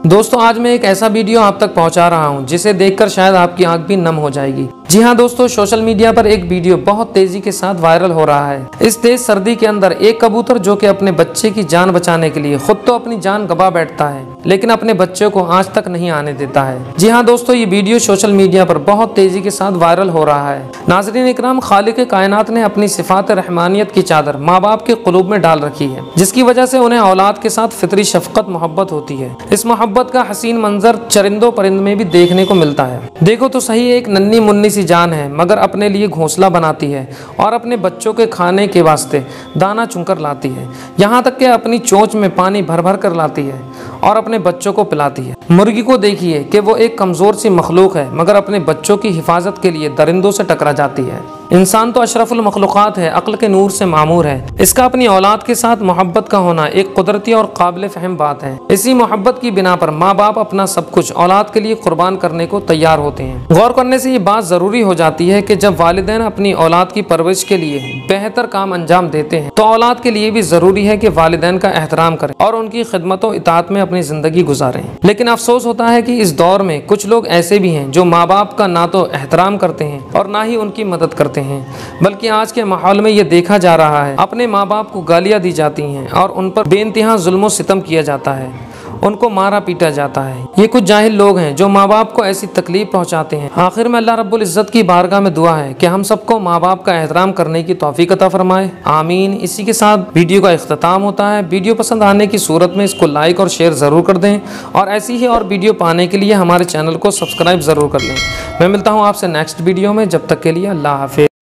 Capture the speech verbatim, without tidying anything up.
दोस्तों आज मैं एक ऐसा वीडियो आप तक पहुंचा रहा हूं जिसे देखकर शायद आपकी आंख भी नम हो जाएगी। जी हां दोस्तों, सोशल मीडिया पर एक वीडियो बहुत तेजी के साथ वायरल हो रहा है। इस तेज सर्दी के अंदर एक कबूतर जो कि अपने बच्चे की जान बचाने के लिए खुद तो अपनी जान गवा बैठता है, लेकिन अपने बच्चे को आंच तक नहीं आने देता है। जी हाँ दोस्तों, ये वीडियो सोशल मीडिया पर बहुत तेजी के साथ वायरल हो रहा है। नाज़रीन इकराम, खालिक कायनात ने अपनी सिफात रहमानियत की चादर माँ बाप के क़ुलूब में डाल रखी है, जिसकी वजह से उन्हें औलाद के साथ फितरी शफकत मोहब्बत होती है। इस मोहब्बत का हसीन मंजर चरिंदों परिंद में भी देखने को मिलता है। देखो तो सही, एक नन्ही मुन्नी सी जान है, मगर अपने लिए घोंसला बनाती है और अपने बच्चों के खाने के वास्ते दाना चुनकर लाती है। यहाँ तक कि अपनी चोंच में पानी भर भर कर लाती है और अपने बच्चों को पिलाती है। मुर्गी को देखिए कि वो एक कमज़ोर सी मखलूक है, मगर अपने बच्चों की हिफाजत के लिए दरिंदों से टकरा जाती है। इंसान तो अशरफुल मखलूक़ात है, अक्ल के नूर से मामूर है। इसका अपनी औलाद के साथ मोहब्बत का होना एक कुदरती और काबिल फ़हम बात है। इसी मोहब्बत की बिना पर माँ बाप अपना सब कुछ औलाद के लिए कुर्बान करने को तैयार होते हैं। गौर करने से ये बात ज़रूरी हो जाती है कि जब वालिदैन अपनी औलाद की परवरिश के लिए बेहतर काम अंजाम देते हैं, तो औलाद के लिए भी ज़रूरी है कि वालिदैन का एहतराम करें और उनकी खिदमत और इताअत में अपनी ज़िंदगी गुजारें। लेकिन अफसोस होता है कि इस दौर में कुछ लोग ऐसे भी हैं जो माँ बाप का ना तो एहतराम करते हैं और ना ही उनकी मदद करते हैं, बल्कि आज के माहौल में ये देखा जा रहा है अपने माँ बाप को गालियाँ दी जाती हैं और उन पर बेइंतहा जुल्म सितम किया जाता है, उनको मारा पीटा जाता है। ये कुछ जाहिल लोग हैं जो माँ बाप को ऐसी तकलीफ पहुँचाते हैं। आखिर में अल्लाह रब्बुल इज़्ज़त की बारगाह में दुआ है कि हम सबको माँ बाप का एहतराम करने की तौफीक अता फरमाए, आमीन। इसी के साथ वीडियो का इख्तिताम होता है। वीडियो पसंद आने की सूरत में इसको लाइक और शेयर ज़रूर कर दें और ऐसी ही और वीडियो पाने के लिए हमारे चैनल को सब्सक्राइब ज़रूर कर लें। मैं मिलता हूँ आपसे नेक्स्ट वीडियो में, जब तक के लिए अल्लाह हाफ़िज़।